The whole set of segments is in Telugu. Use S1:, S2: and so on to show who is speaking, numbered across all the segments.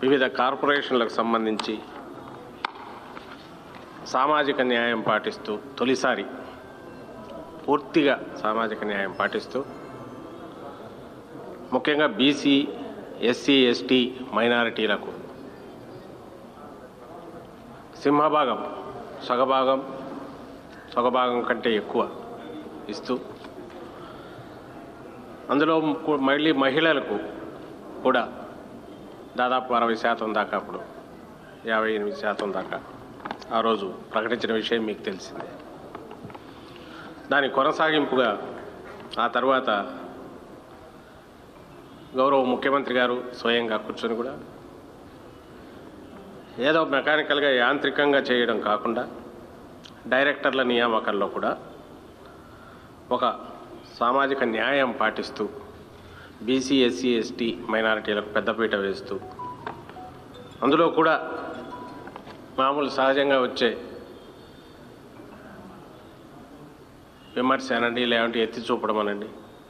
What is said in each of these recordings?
S1: వివిధ కార్పొరేషన్లకు సంబంధించి సామాజిక న్యాయం పాటిస్తూ తొలిసారి పూర్తిగా సామాజిక న్యాయం పాటిస్తూ ముఖ్యంగా బీసీ, ఎస్సీ, ఎస్టీ మైనారిటీలకు సింహభాగం సగభాగం కంటే ఎక్కువ ఇస్తూ అందులో మళ్ళీ మహిళలకు కూడా దాదాపు 60% దాకా, అప్పుడు 58% దాకా ఆ రోజు ప్రకటించిన విషయం మీకు తెలిసిందే. దాని కొనసాగింపుగా ఆ తర్వాత గౌరవ ముఖ్యమంత్రి గారు స్వయంగా కూర్చొని కూడా ఏదో మెకానికల్గా యాంత్రికంగా చేయడం కాకుండా డైరెక్టర్ల నియామకాల్లో కూడా ఒక సామాజిక న్యాయం పాటిస్తూ బీసీ, ఎస్సీ, ఎస్టీ మైనారిటీలకు పెద్దపీట వేస్తూ అందులో కూడా మామూలు సహజంగా వచ్చే విమర్శ అనండి, లేదంటే ఎత్తి చూపడం అనండి,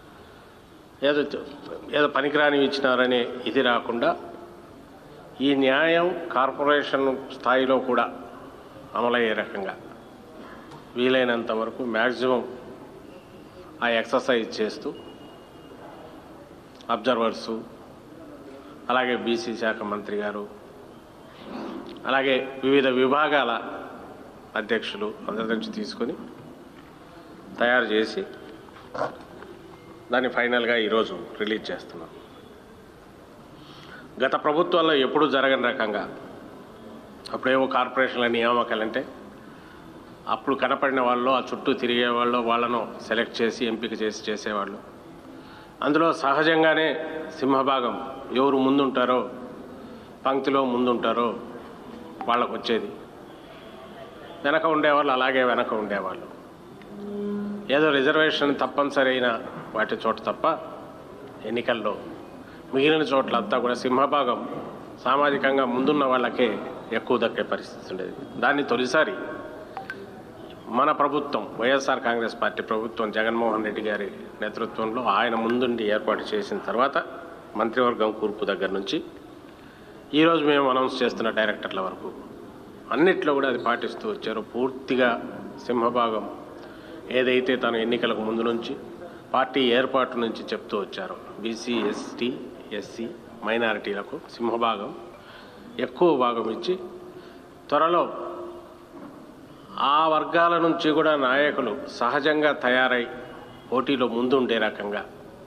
S1: ఏదో పనికిరాని ఇచ్చినారనే ఇది రాకుండా ఈ న్యాయం కార్పొరేషన్ స్థాయిలో కూడా అమలయ్యే రకంగా వీలైనంత వరకు మ్యాక్సిమం ఆ ఎక్సర్సైజ్ చేస్తూ అబ్జర్వర్సు, అలాగే బీసీ శాఖ మంత్రి గారు, అలాగే వివిధ విభాగాల అధ్యక్షులు అందరి నుంచి తీసుకొని తయారు చేసి దాన్ని ఫైనల్గా ఈరోజు రిలీజ్ చేస్తున్నాం. గత ప్రభుత్వాల్లో ఎప్పుడూ జరగని రకంగా అప్పుడేమో కార్పొరేషన్ల నియామకాలంటే అప్పుడు కనపడిన వాళ్ళు, ఆ చుట్టూ తిరిగే వాళ్ళు, వాళ్ళను సెలెక్ట్ చేసి ఎంపిక చేసి చేసేవాళ్ళు. అందులో సహజంగానే సింహభాగం ఎవరు ముందుంటారో, పంక్తిలో ముందుంటారో వాళ్ళకు వచ్చేది. వెనక ఉండేవాళ్ళు అలాగే వెనక ఉండేవాళ్ళు. ఏదో రిజర్వేషన్ తప్పనిసరి అయిన వాటి చోట తప్ప ఎన్నికల్లో మిగిలిన చోట్లంతా కూడా సింహభాగం సామాజికంగా ముందున్న వాళ్ళకే ఎక్కువ దక్కే పరిస్థితి ఉండేది. దాన్ని తొలిసారి మన ప్రభుత్వం, వైఎస్ఆర్ కాంగ్రెస్ పార్టీ ప్రభుత్వం, జగన్మోహన్ రెడ్డి గారి నేతృత్వంలో ఆయన ముందుండి ఏర్పాటు చేసిన తర్వాత మంత్రివర్గం కూర్పు దగ్గర నుంచి ఈరోజు మేము అనౌన్స్ చేస్తున్న డైరెక్టర్ల వరకు అన్నిట్లో కూడా అది పాటిస్తూ వచ్చారు. పూర్తిగా సింహభాగం ఏదైతే తను ఎన్నికలకు ముందు నుంచి పార్టీ ఏర్పాటు నుంచి చెప్తూ వచ్చారో బీసీ, ఎస్టీ, ఎస్సీ మైనారిటీలకు సింహభాగం ఎక్కువ భాగం ఇచ్చి త్వరలో ఆ వర్గాల నుంచి కూడా నాయకులు సహజంగా తయారై పోటీలో ముందుండే రకంగా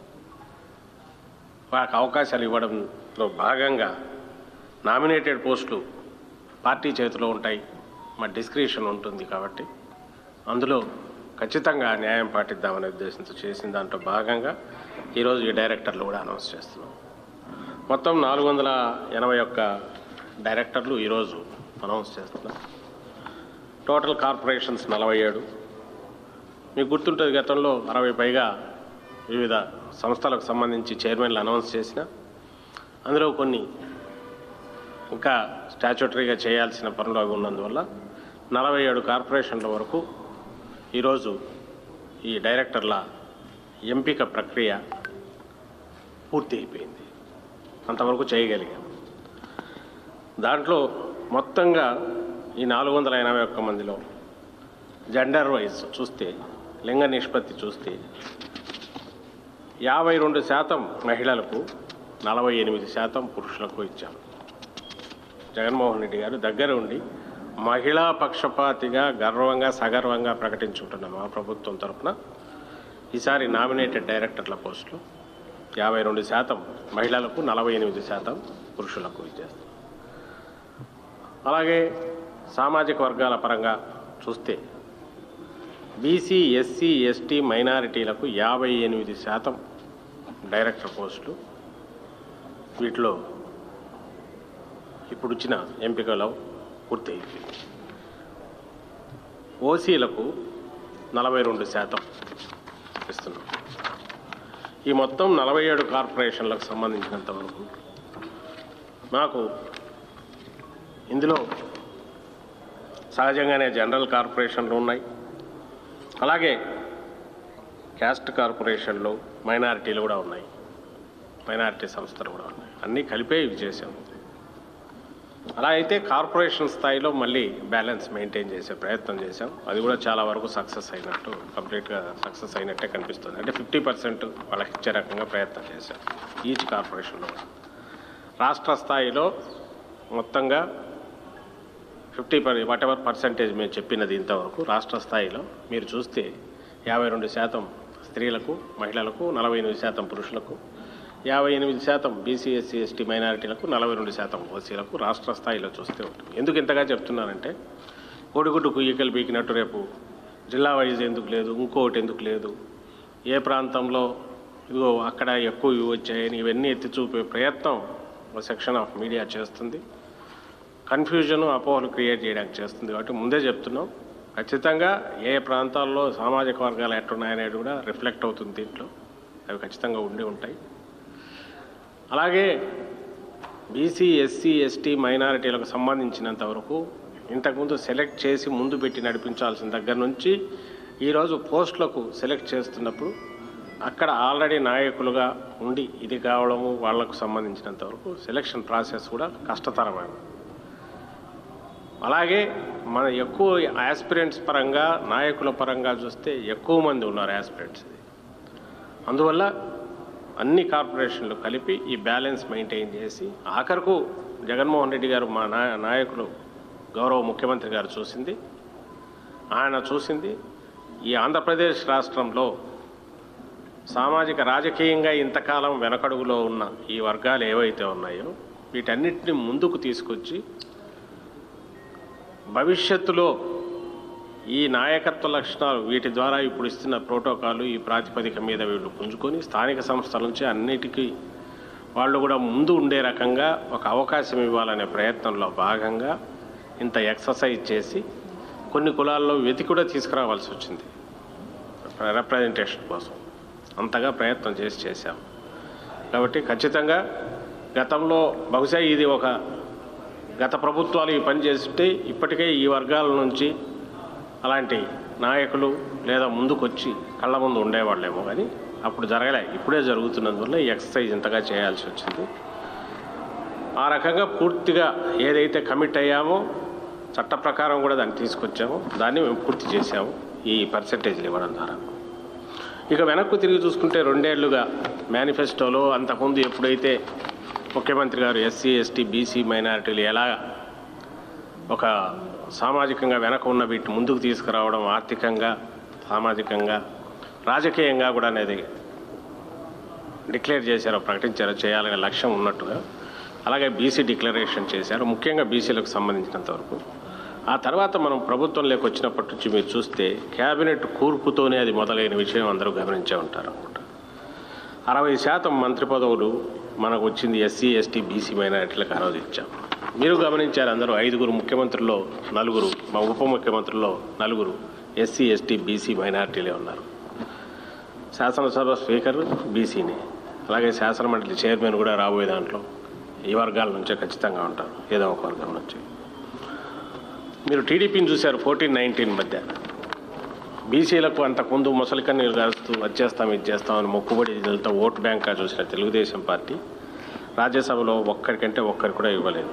S1: వాళ్ళకి అవకాశాలు ఇవ్వడంలో భాగంగా నామినేటెడ్ పోస్టులు పార్టీ చేతిలో ఉంటాయి, మా డిస్క్రిప్షన్ ఉంటుంది కాబట్టి అందులో ఖచ్చితంగా న్యాయం పాటిద్దామనే ఉద్దేశంతో చేసిన దాంట్లో భాగంగా ఈరోజు ఈ డైరెక్టర్లు కూడా అనౌన్స్ చేస్తున్నాం. మొత్తం 481 డైరెక్టర్లు ఈరోజు అనౌన్స్ చేస్తున్నాం. Total corporations 47. మీకు గుర్తుంటుంది, గతంలో 60 పైగా వివిధ సంస్థలకు సంబంధించి చైర్మన్లు అనౌన్స్ చేసిన, అందులో కొన్ని ఇంకా స్టాచ్యుటరీగా చేయాల్సిన పనులు అవి ఉన్నందువల్ల 47 కార్పొరేషన్ల వరకు ఈరోజు ఈ డైరెక్టర్ల ఎంపిక ప్రక్రియ పూర్తి అయిపోయింది. అంతవరకు చేయగలిగాం. దాంట్లో మొత్తంగా ఈ 481 మందిలో జెండర్ వైజ్ చూస్తే, లింగ నిష్పత్తి చూస్తే 52% మహిళలకు, 48% పురుషులకు ఇచ్చాం. జగన్మోహన్ రెడ్డి గారు దగ్గర ఉండి మహిళా పక్షపాతిగా గర్వంగా సగర్వంగా ప్రకటించుకుంటున్నాం. మా ప్రభుత్వం తరఫున ఈసారి నామినేటెడ్ డైరెక్టర్ల పోస్టులు 52% మహిళలకు, 48% పురుషులకు ఇచ్చేస్తాం. అలాగే సామాజిక వర్గాల పరంగా చూస్తే బీసీ, ఎస్సీ, ఎస్టీ మైనారిటీలకు 58% డైరెక్టర్ పోస్టులు. వీటిలో ఇప్పుడు ఇచ్చిన ఎంపికలో పూర్తి అయిపోయింది. ఓసీలకు 42% ఇస్తున్నాం. ఈ మొత్తం 47 కార్పొరేషన్లకు సంబంధించినంత వరకు మాకు ఇందులో సహజంగానే జనరల్ కార్పొరేషన్లు ఉన్నాయి, అలాగే క్యాస్ట్ కార్పొరేషన్లు, మైనారిటీలు కూడా ఉన్నాయి, మైనారిటీ సంస్థలు కూడా ఉన్నాయి. అన్నీ కలిపే ఇవి చేసాము. అలా అయితే కార్పొరేషన్ స్థాయిలో మళ్ళీ బ్యాలెన్స్ మెయింటైన్ చేసే ప్రయత్నం చేశాం. అది కూడా చాలా వరకు సక్సెస్ అయినట్టు, కంప్లీట్గా సక్సెస్ అయినట్టే కనిపిస్తుంది. అంటే 50% వాళ్ళకి ఇచ్చే రకంగా ప్రయత్నం చేశాం ఈచ్ కార్పొరేషన్లో. రాష్ట్ర స్థాయిలో మొత్తంగా 50 వాటెవర్ పర్సెంటేజ్ మేము చెప్పినది ఇంతవరకు రాష్ట్ర స్థాయిలో మీరు చూస్తే 52% స్త్రీలకు, మహిళలకు, 48% పురుషులకు, 58% బీసీ, ఎస్సీ, ఎస్టీ మైనారిటీలకు, 42% ఓసీలకు రాష్ట్ర స్థాయిలో చూస్తే ఉంటుంది. ఎందుకు ఇంతగా చెప్తున్నానంటే కోడిగుడ్డు కుయ్యకలు పీకినట్టు రేపు జిల్లా వైజ్ ఎందుకు లేదు, ఇంకోటి ఎందుకు లేదు, ఏ ప్రాంతంలో ఇదిగో అక్కడ ఎక్కువ వచ్చాయని ఇవన్నీ ఎత్తి చూపే ప్రయత్నం ఒక సెక్షన్ ఆఫ్ మీడియా చేస్తుంది. కన్ఫ్యూజన్, అపోహలు క్రియేట్ చేయడానికి చేస్తుంది. కాబట్టి ముందే చెప్తున్నాం, ఖచ్చితంగా ఏ ప్రాంతాల్లో సామాజిక వర్గాలు ఎట్టున్నాయనేది కూడా రిఫ్లెక్ట్ అవుతుంది దీంట్లో. అవి ఖచ్చితంగా ఉండి ఉంటాయి. అలాగే బీసీ, ఎస్సీ, ఎస్టీ మైనారిటీలకు సంబంధించినంత వరకు ఇంతకుముందు సెలెక్ట్ చేసి ముందు పెట్టి నడిపించాల్సిన దగ్గర నుంచి ఈరోజు పోస్టులకు సెలెక్ట్ చేస్తున్నప్పుడు అక్కడ ఆల్రెడీ నాయకులుగా ఉండి ఇది కావడము, వాళ్లకు సంబంధించినంత వరకు సెలెక్షన్ ప్రాసెస్ కూడా కష్టతరమైనది. అలాగే మన ఎక్కువ యాస్పిరెంట్స్ పరంగా, నాయకుల పరంగా చూస్తే ఎక్కువ మంది ఉన్నారు యాస్పిరెంట్స్. అందువల్ల అన్ని కార్పొరేషన్లు కలిపి ఈ బ్యాలెన్స్ మెయింటైన్ చేసి ఆఖరకు జగన్మోహన్ రెడ్డి గారు, మా నాయకులు గౌరవ ముఖ్యమంత్రి గారు ఆయన చూసింది ఈ ఆంధ్రప్రదేశ్ రాష్ట్రంలో సామాజిక రాజకీయంగా ఇంతకాలం వెనకడుగులో ఉన్న ఈ వర్గాలు ఏవైతే ఉన్నాయో వీటన్నిటిని ముందుకు తీసుకొచ్చి భవిష్యత్తులో ఈ నాయకత్వ లక్షణాలు వీటి ద్వారా ఇప్పుడు ఇస్తున్న ప్రోటోకాలు ఈ ప్రాతిపదిక మీద వీళ్ళు పుంజుకొని స్థానిక సంస్థల నుంచి అన్నిటికీ వాళ్ళు కూడా ముందు ఉండే రకంగా ఒక అవకాశం ఇవ్వాలనే ప్రయత్నంలో భాగంగా ఇంత ఎక్సర్సైజ్ చేసి కొన్ని కులాల్లో వెతికి కూడా తీసుకురావాల్సి వచ్చింది రిప్రజెంటేషన్ కోసం. అంతగా ప్రయత్నం చేశాం. కాబట్టి ఖచ్చితంగా గతంలో బహుశా ఇది ఒక గత ప్రభుత్వాలు ఈ పని చేస్తుంటే ఇప్పటికే ఈ వర్గాల నుంచి అలాంటి నాయకులు లేదా ముందుకొచ్చి కళ్ళ ముందు ఉండేవాళ్ళేమో, కానీ అప్పుడు జరగలే. ఇప్పుడే జరుగుతున్నందువల్ల ఈ ఎక్సర్సైజ్ ఇంతగా చేయాల్సి వచ్చింది. ఆ రకంగా పూర్తిగా ఏదైతే కమిట్ అయ్యామో చట్ట ప్రకారం కూడా దాన్ని తీసుకొచ్చామో దాన్ని మేము పూర్తి చేశాము ఈ పర్సెంటేజ్లు ఇవ్వడం ద్వారా. ఇక వెనక్కు తిరిగి చూసుకుంటే 2 ఏళ్లుగా మేనిఫెస్టోలో అంతకుముందు ఎప్పుడైతే ముఖ్యమంత్రి గారు ఎస్సీ, ఎస్టీ, బీసీ మైనారిటీలు ఎలా ఒక సామాజికంగా వెనక ఉన్న వీటిని ముందుకు తీసుకురావడం, ఆర్థికంగా, సామాజికంగా, రాజకీయంగా కూడా అనేది డిక్లేర్ చేశారో, ప్రకటించారో, చేయాలనే లక్ష్యం ఉన్నట్టుగా అలాగే బీసీ డిక్లరేషన్ చేశారు, ముఖ్యంగా బీసీలకు సంబంధించినంత వరకు. ఆ తర్వాత మనం ప్రభుత్వంలోకి వచ్చినప్పటి నుంచి మీరు చూస్తే క్యాబినెట్ కూర్పుతోనే అది మొదలైన విషయం అందరూ గమనించే ఉంటారు అనుకుంటా. 60% మంత్రి పదవులు మనకు వచ్చింది ఎస్సీ, ఎస్టీ, బీసీ మైనారిటీలకు ఆ రోజు ఇచ్చాం. మీరు గమనించారు అందరూ 5 ముఖ్యమంత్రుల్లో 4, మా ఉప ముఖ్యమంత్రుల్లో 4 ఎస్సీ, ఎస్టీ, బీసీ మైనారిటీలే ఉన్నారు. శాసనసభ స్పీకర్ బీసీని, అలాగే శాసనమండలి చైర్మన్ కూడా రాబోయే దాంట్లో ఈ వర్గాల నుంచే ఖచ్చితంగా ఉంటారు, ఏదో ఒక వర్గం నుంచి. మీరు టీడీపీని చూశారు 14-19 మధ్య బీసీలకు అంతకుముందు ముసలి కన్నీరు కారుస్తూ వచ్చేస్తాం ఇది చేస్తామని మొక్కుబడి ఇదంతా ఓటు బ్యాంక్గా చూసిన తెలుగుదేశం పార్టీ రాజ్యసభలో ఒక్కరికంటే ఒక్కరు కూడా ఇవ్వలేదు.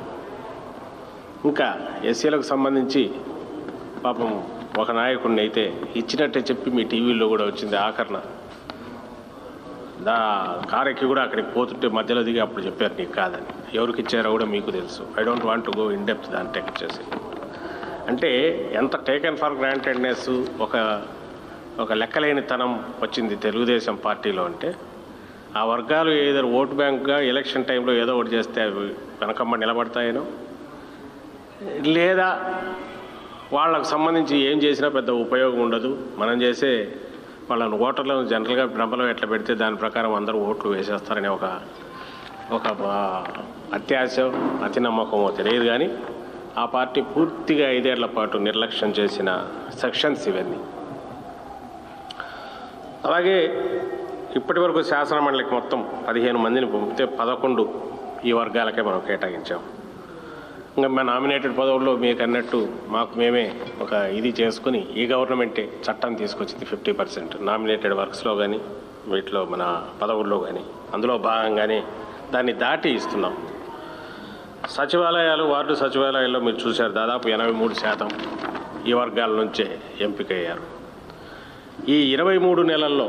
S1: ఇంకా ఎస్సీలకు సంబంధించి పాపం ఒక నాయకుడిని అయితే ఇచ్చినట్టే చెప్పి మీ టీవీల్లో కూడా వచ్చింది. ఆఖరణ కారెక్కి కూడా అక్కడికి పోతుంటే మధ్యలో దిగి అప్పుడు చెప్పారు నీకు కాదని. ఎవరికి ఇచ్చారో కూడా మీకు తెలుసు. I don't want to go in depth దాన్ని టెక్ చేసి. అంటే ఎంత టేకెన్ ఫర్ గ్రాంటెడ్నెస్, ఒక లెక్కలేనితనం వచ్చింది తెలుగుదేశం పార్టీలో. అంటే ఆ వర్గాలు ఏదో ఓటు బ్యాంక్గా ఎలక్షన్ టైంలో ఏదో ఒకటి చేస్తే అవి వెనకమ్మ నిలబడతాయనో, లేదా వాళ్ళకు సంబంధించి ఏం చేసినా పెద్ద ఉపయోగం ఉండదు, మనం చేసే వాళ్ళని ఓటర్లను జనరల్గా భ్రమలో ఎట్లా పెడితే దాని ప్రకారం అందరూ ఓట్లు వేసేస్తారనే ఒక అత్యాశ, అతి నమ్మకమో తెలియదు. కానీ ఆ పార్టీ పూర్తిగా 5 ఏళ్ల పాటు నిర్లక్ష్యం చేసిన సెక్షన్స్ ఇవన్నీ. అలాగే ఇప్పటి వరకు శాసనమండలికి మొత్తం 15 మందిని పంపితే 11 ఈ వర్గాలకే మనం కేటాయించాం. ఇంకా మా నామినేటెడ్ పదవుల్లో మీకు అన్నట్టు మాకు మేమే ఒక ఇది చేసుకుని ఈ గవర్నమెంటే చట్టం తీసుకొచ్చింది 50% నామినేటెడ్ వర్క్స్లో కానీ వీటిలో మన పదవుల్లో కానీ అందులో భాగంగానే దాన్ని దాటి ఇస్తున్నాం. సచివాలయాలు, వార్డు సచివాలయాల్లో మీరు చూశారు, దాదాపు 83% ఈ వర్గాల నుంచే ఎంపికయ్యారు. ఈ 23 నెలల్లోనే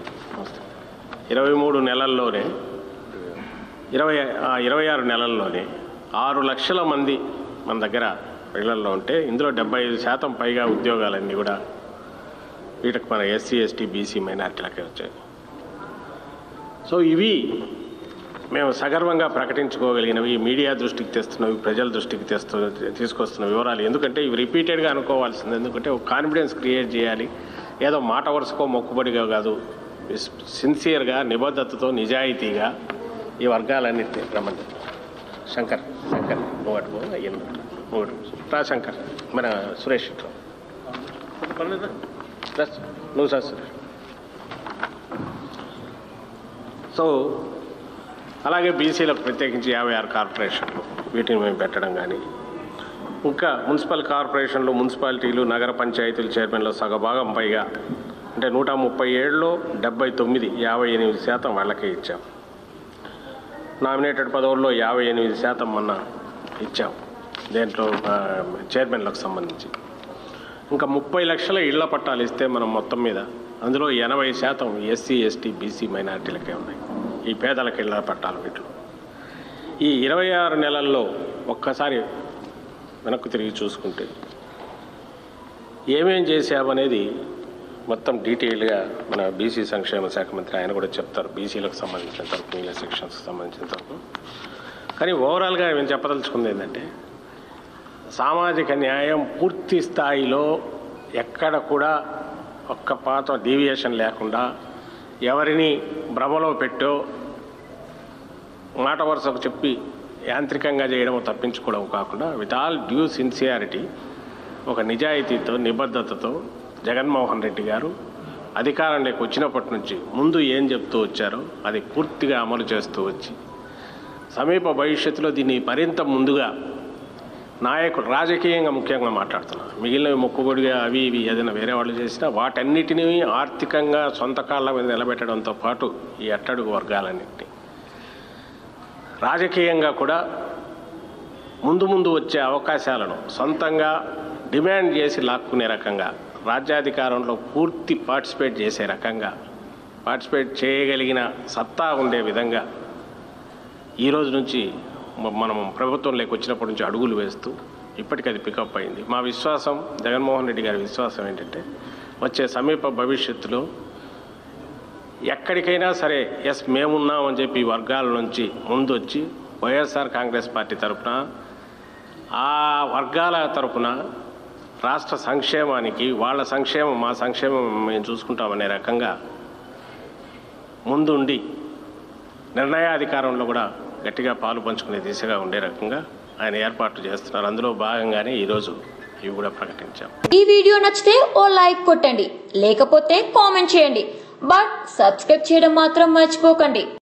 S1: 26 నెలల్లోనే 6 లక్షల మంది మన దగ్గర ఇళ్లలో ఉంటే ఇందులో 75% పైగా ఉద్యోగాలన్నీ కూడా వీటికి మన ఎస్సీ, ఎస్టీ, బీసీ, మైనార్టీలకే వచ్చాయి. సో ఇవి మేము సగర్వంగా ప్రకటించుకోగలిగినవి, మీడియా దృష్టికి తెస్తున్నవి, ప్రజల దృష్టికి తీసుకొస్తున్న వివరాలు. ఎందుకంటే ఇవి రిపీటెడ్గా అనుకోవాల్సింది. ఎందుకంటే ఒక కాన్ఫిడెన్స్ క్రియేట్ చేయాలి. ఏదో మాట వరుసకో మొక్కుబడిగా కాదు, సిన్సియర్గా, నిబద్ధతతో, నిజాయితీగా ఈ వర్గాలన్నింటినీ రమ్మంది. శంకర్ నువ్వు రా శంకర్, మన సురేష్ నువ్వు సార్ సురేష్. సో అలాగే బీసీలకు ప్రత్యేకించి 56 కార్పొరేషన్లు, వీటిని మేము పెట్టడం కానీ, ఇంకా మున్సిపల్ కార్పొరేషన్లు, మున్సిపాలిటీలు, నగర పంచాయతీల చైర్మన్లో సగభాగం పైగా అంటే 137లో 79, 58% వాళ్ళకే ఇచ్చాం. నామినేటెడ్ పదవుల్లో 58% మొన్న ఇచ్చాం దేంట్లో చైర్మన్లకు సంబంధించి. ఇంకా 30 లక్షల ఇళ్ల పట్టాలు ఇస్తే మనం మొత్తం మీద అందులో 80% ఎస్సీ, ఎస్టీ, బీసీ, మైనార్టీలకే ఉన్నాయి. ఈ పేదలకు ఇళ్ల పట్టాలు వీటిలో ఈ 26 నెలల్లో ఒక్కసారి వెనక్కు తిరిగి చూసుకుంటే ఏమేం చేశామనేది మొత్తం డీటెయిల్గా మన బీసీ సంక్షేమ శాఖ మంత్రి ఆయన కూడా చెప్తారు, బీసీలకు సంబంధించినంత వరకు, ఈ సెక్షన్స్కి సంబంధించినంత వరకు. కానీ ఓవరాల్గా మేము చెప్పదలుచుకుంది ఏంటంటే సామాజిక న్యాయం పూర్తి స్థాయిలో ఎక్కడ కూడా ఒక్క పాత డీవియేషన్ లేకుండా, ఎవరిని భ్రమలో పెట్టో, మాట వరుసకు చెప్పి యాంత్రికంగా చేయడం, తప్పించుకోవడం కాకుండా విత్ ఆల్ డ్యూ సిన్సియారిటీ, ఒక నిజాయితీతో, నిబద్ధతతో జగన్మోహన్ రెడ్డి గారు అధికారంలోకి వచ్చినప్పటి నుంచి ముందు ఏం చెప్తూ వచ్చారో అది పూర్తిగా అమలు చేస్తూ వచ్చి సమీప భవిష్యత్తులో దీన్ని మరింత ముందుగా నాయకులు రాజకీయంగా ముఖ్యంగా మాట్లాడుతున్నారు. మిగిలినవి మొక్కుబడిగా అవి ఇవి ఏదైనా వేరే వాళ్ళు చేసినా వాటన్నిటినీ ఆర్థికంగా సొంత కాళ్ళ మీద నిలబెట్టడంతో పాటు ఈ అట్టడుగు వర్గాలన్నింటినీ రాజకీయంగా కూడా ముందు వచ్చే అవకాశాలను సొంతంగా డిమాండ్ చేసి లాక్కునే రకంగా, రాజ్యాధికారంలో పూర్తి పార్టిసిపేట్ చేసే రకంగా, పార్టిసిపేట్ చేయగలిగిన సత్తా ఉండే విధంగా ఈరోజు నుంచి మనం ప్రభుత్వంలోకి వచ్చినప్పటి నుంచి అడుగులు వేస్తూ ఇప్పటికీ అది పికప్ అయింది. మా విశ్వాసం, జగన్మోహన్ రెడ్డి గారి విశ్వాసం ఏంటంటే వచ్చే సమీప భవిష్యత్తులో ఎక్కడికైనా సరే ఎస్ మేమున్నామని చెప్పి ఈ వర్గాల నుంచి ముందు వచ్చి వైఎస్ఆర్ కాంగ్రెస్ పార్టీ తరఫున, ఆ వర్గాల తరఫున రాష్ట్ర సంక్షేమానికి, వాళ్ళ సంక్షేమం మా సంక్షేమం మేము చూసుకుంటామనే రకంగా ముందుండి నిర్ణయాధికారంలో కూడా గట్టిగా పాలు పంచుకునే దిశగా ఉండే రకంగా ఆయన ఏర్పాట్లు చేస్తున్నారు. అందులో భాగంగానే ఈరోజు ఇవి కూడా ప్రకటించాం.
S2: ఈ వీడియో నచ్చితే ఓ లైక్ కొట్టండి, లేకపోతే కామెంట్ చేయండి. బట్ సబ్స్క్రైబ్ చేయడం మాత్రం మర్చిపోకండి.